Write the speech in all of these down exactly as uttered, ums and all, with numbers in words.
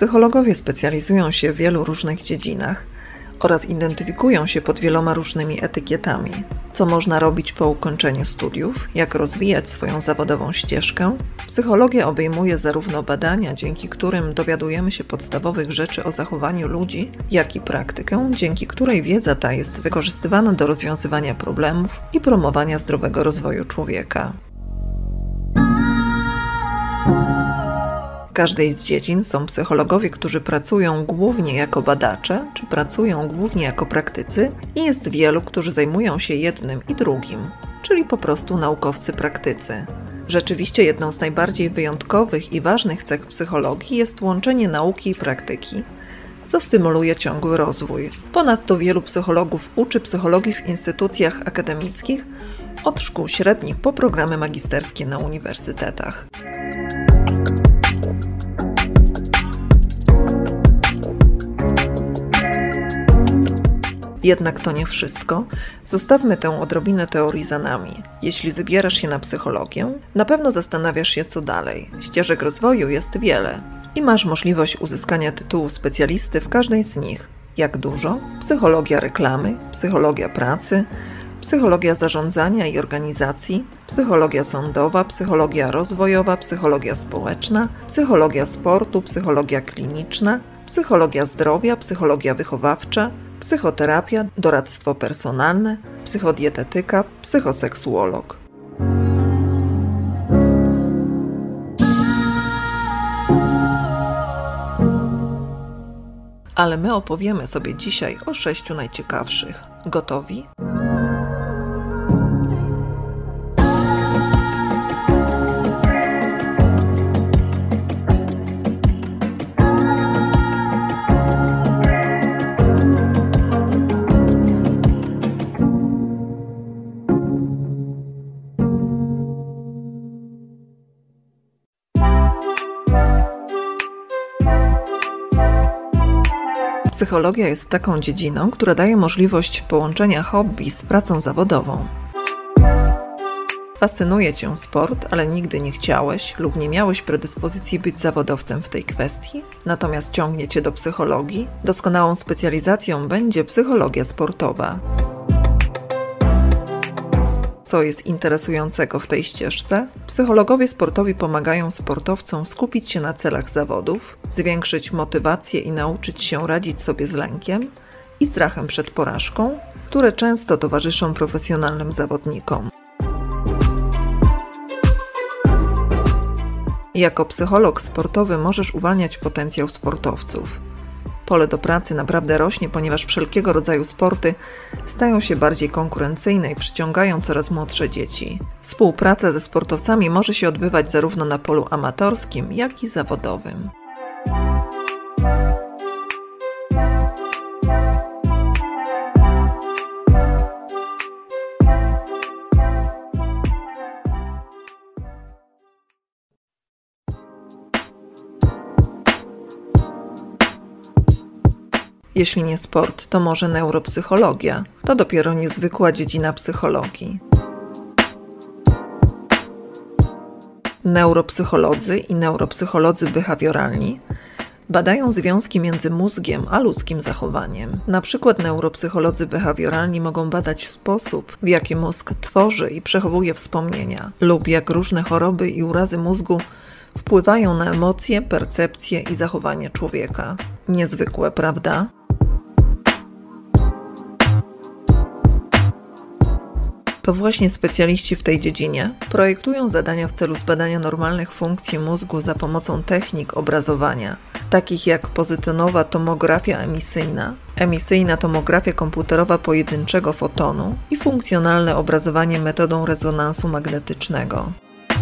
Psychologowie specjalizują się w wielu różnych dziedzinach oraz identyfikują się pod wieloma różnymi etykietami. Co można robić po ukończeniu studiów, jak rozwijać swoją zawodową ścieżkę. Psychologia obejmuje zarówno badania, dzięki którym dowiadujemy się podstawowych rzeczy o zachowaniu ludzi, jak i praktykę, dzięki której wiedza ta jest wykorzystywana do rozwiązywania problemów i promowania zdrowego rozwoju człowieka. W każdej z dziedzin są psychologowie, którzy pracują głównie jako badacze, czy pracują głównie jako praktycy i jest wielu, którzy zajmują się jednym i drugim, czyli po prostu naukowcy praktycy. Rzeczywiście jedną z najbardziej wyjątkowych i ważnych cech psychologii jest łączenie nauki i praktyki, co stymuluje ciągły rozwój. Ponadto wielu psychologów uczy psychologii w instytucjach akademickich, od szkół średnich po programy magisterskie na uniwersytetach. Jednak to nie wszystko. Zostawmy tę odrobinę teorii za nami. Jeśli wybierasz się na psychologię, na pewno zastanawiasz się, co dalej. Ścieżek rozwoju jest wiele i masz możliwość uzyskania tytułu specjalisty w każdej z nich. Jak dużo? Psychologia reklamy, psychologia pracy, psychologia zarządzania i organizacji, psychologia sądowa, psychologia rozwojowa, psychologia społeczna, psychologia sportu, psychologia kliniczna, psychologia zdrowia, psychologia wychowawcza, psychoterapia, doradztwo personalne, psychodietetyka, psychoseksuolog. Ale my opowiemy sobie dzisiaj o sześciu najciekawszych. Gotowi? Psychologia jest taką dziedziną, która daje możliwość połączenia hobby z pracą zawodową. Fascynuje Cię sport, ale nigdy nie chciałeś lub nie miałeś predyspozycji być zawodowcem w tej kwestii, natomiast ciągnie Cię do psychologii. Doskonałą specjalizacją będzie psychologia sportowa. Co jest interesującego w tej ścieżce? Psychologowie sportowi pomagają sportowcom skupić się na celach zawodów, zwiększyć motywację i nauczyć się radzić sobie z lękiem i strachem przed porażką, które często towarzyszą profesjonalnym zawodnikom. Jako psycholog sportowy możesz uwalniać potencjał sportowców. Pole do pracy naprawdę rośnie, ponieważ wszelkiego rodzaju sporty stają się bardziej konkurencyjne i przyciągają coraz młodsze dzieci. Współpraca ze sportowcami może się odbywać zarówno na polu amatorskim, jak i zawodowym. Jeśli nie sport, to może neuropsychologia. To dopiero niezwykła dziedzina psychologii. Neuropsycholodzy i neuropsycholodzy behawioralni badają związki między mózgiem a ludzkim zachowaniem. Na przykład neuropsycholodzy behawioralni mogą badać sposób, w jaki mózg tworzy i przechowuje wspomnienia, lub jak różne choroby i urazy mózgu wpływają na emocje, percepcje i zachowanie człowieka. Niezwykłe, prawda? To właśnie specjaliści w tej dziedzinie projektują zadania w celu zbadania normalnych funkcji mózgu za pomocą technik obrazowania, takich jak pozytonowa tomografia emisyjna, emisyjna tomografia komputerowa pojedynczego fotonu i funkcjonalne obrazowanie metodą rezonansu magnetycznego.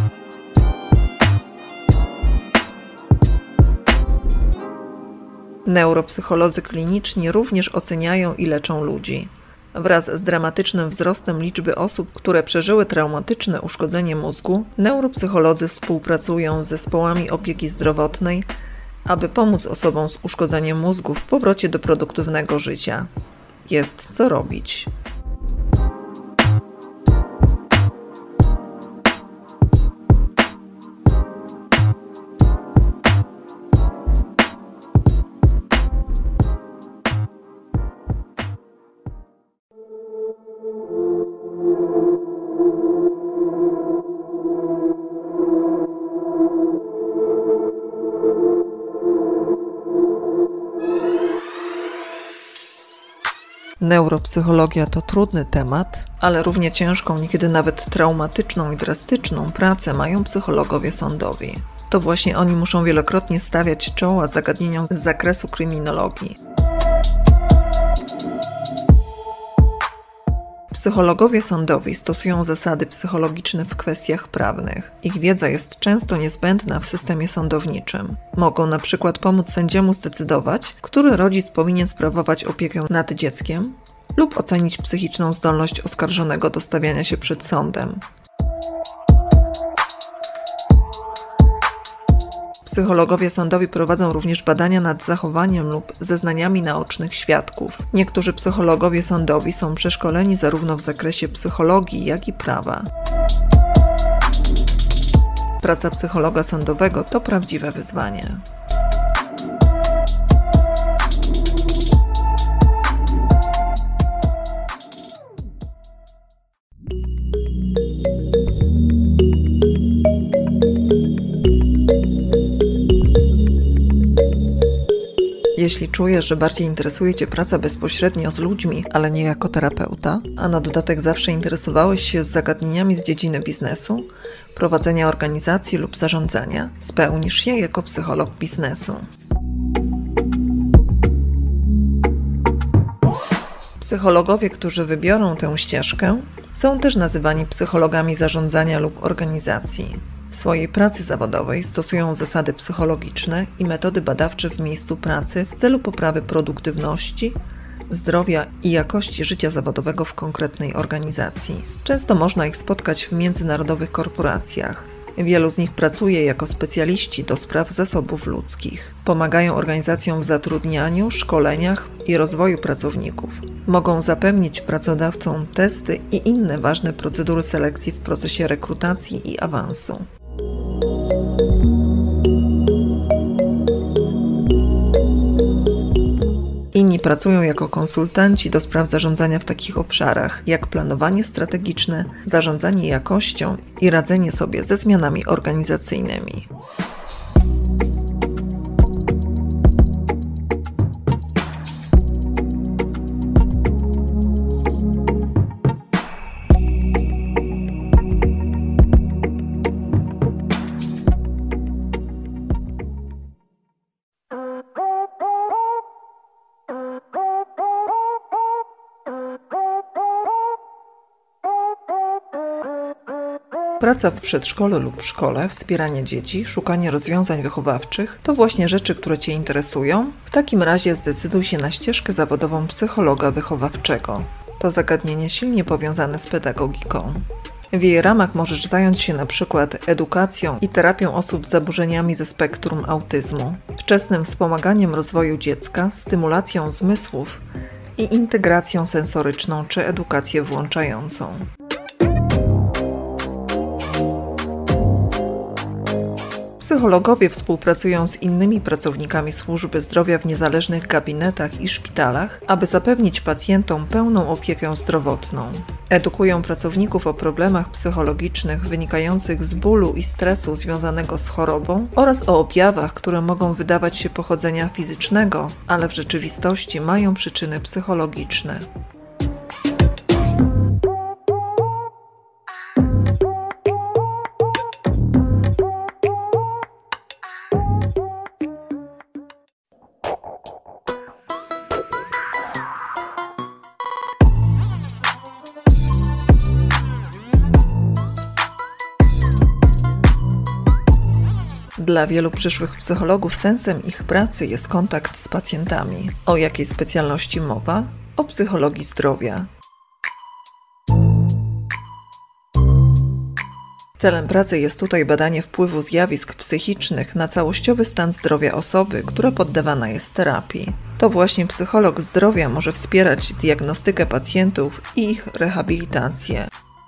Neuropsycholodzy kliniczni również oceniają i leczą ludzi. Wraz z dramatycznym wzrostem liczby osób, które przeżyły traumatyczne uszkodzenie mózgu, neuropsycholodzy współpracują z zespołami opieki zdrowotnej, aby pomóc osobom z uszkodzeniem mózgu w powrocie do produktywnego życia. Jest co robić. Neuropsychologia to trudny temat, ale równie ciężką, niekiedy nawet traumatyczną i drastyczną pracę mają psychologowie sądowi. To właśnie oni muszą wielokrotnie stawiać czoła zagadnieniom z zakresu kryminologii. Psychologowie sądowi stosują zasady psychologiczne w kwestiach prawnych. Ich wiedza jest często niezbędna w systemie sądowniczym. Mogą na przykład pomóc sędziemu zdecydować, który rodzic powinien sprawować opiekę nad dzieckiem, lub ocenić psychiczną zdolność oskarżonego do stawiania się przed sądem. Psychologowie sądowi prowadzą również badania nad zachowaniem lub zeznaniami naocznych świadków. Niektórzy psychologowie sądowi są przeszkoleni zarówno w zakresie psychologii, jak i prawa. Praca psychologa sądowego to prawdziwe wyzwanie. Jeśli czujesz, że bardziej interesuje Cię praca bezpośrednio z ludźmi, ale nie jako terapeuta, a na dodatek zawsze interesowałeś się z zagadnieniami z dziedziny biznesu, prowadzenia organizacji lub zarządzania, spełnisz się jako psycholog biznesu. Psychologowie, którzy wybiorą tę ścieżkę, są też nazywani psychologami zarządzania lub organizacji. W swojej pracy zawodowej stosują zasady psychologiczne i metody badawcze w miejscu pracy w celu poprawy produktywności, zdrowia i jakości życia zawodowego w konkretnej organizacji. Często można ich spotkać w międzynarodowych korporacjach. Wielu z nich pracuje jako specjaliści do spraw zasobów ludzkich. Pomagają organizacjom w zatrudnianiu, szkoleniach i rozwoju pracowników. Mogą zapewnić pracodawcom testy i inne ważne procedury selekcji w procesie rekrutacji i awansu. Inni pracują jako konsultanci do spraw zarządzania w takich obszarach, jak planowanie strategiczne, zarządzanie jakością i radzenie sobie ze zmianami organizacyjnymi. Praca w przedszkolu lub szkole, wspieranie dzieci, szukanie rozwiązań wychowawczych to właśnie rzeczy, które Cię interesują? W takim razie zdecyduj się na ścieżkę zawodową psychologa wychowawczego. To zagadnienie silnie powiązane z pedagogiką. W jej ramach możesz zająć się na przykład edukacją i terapią osób z zaburzeniami ze spektrum autyzmu, wczesnym wspomaganiem rozwoju dziecka, stymulacją zmysłów i integracją sensoryczną czy edukację włączającą. Psychologowie współpracują z innymi pracownikami służby zdrowia w niezależnych gabinetach i szpitalach, aby zapewnić pacjentom pełną opiekę zdrowotną. Edukują pracowników o problemach psychologicznych wynikających z bólu i stresu związanego z chorobą oraz o objawach, które mogą wydawać się pochodzenia fizycznego, ale w rzeczywistości mają przyczyny psychologiczne. Dla wielu przyszłych psychologów sensem ich pracy jest kontakt z pacjentami. O jakiej specjalności mowa? O psychologii zdrowia. Celem pracy jest tutaj badanie wpływu zjawisk psychicznych na całościowy stan zdrowia osoby, która poddawana jest terapii. To właśnie psycholog zdrowia może wspierać diagnostykę pacjentów i ich rehabilitację.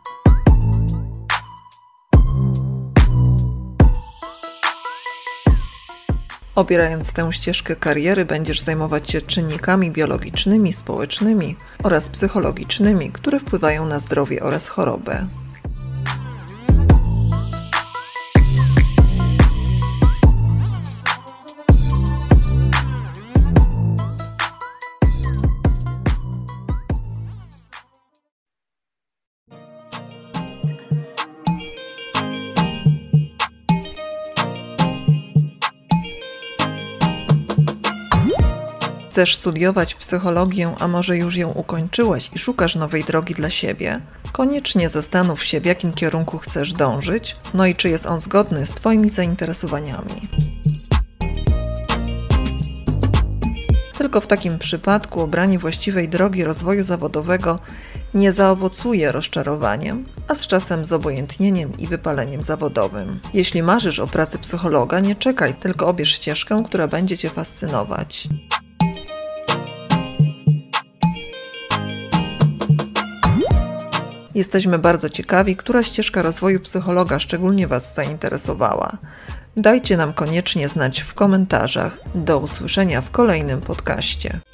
Obierając tę ścieżkę kariery, będziesz zajmować się czynnikami biologicznymi, społecznymi oraz psychologicznymi, które wpływają na zdrowie oraz chorobę. Chcesz studiować psychologię, a może już ją ukończyłaś i szukasz nowej drogi dla siebie? Koniecznie zastanów się, w jakim kierunku chcesz dążyć, no i czy jest on zgodny z Twoimi zainteresowaniami. Tylko w takim przypadku obranie właściwej drogi rozwoju zawodowego nie zaowocuje rozczarowaniem, a z czasem zobojętnieniem i wypaleniem zawodowym. Jeśli marzysz o pracy psychologa, nie czekaj, tylko obierz ścieżkę, która będzie Cię fascynować. Jesteśmy bardzo ciekawi, która ścieżka rozwoju psychologa szczególnie Was zainteresowała. Dajcie nam koniecznie znać w komentarzach. Do usłyszenia w kolejnym podcaście.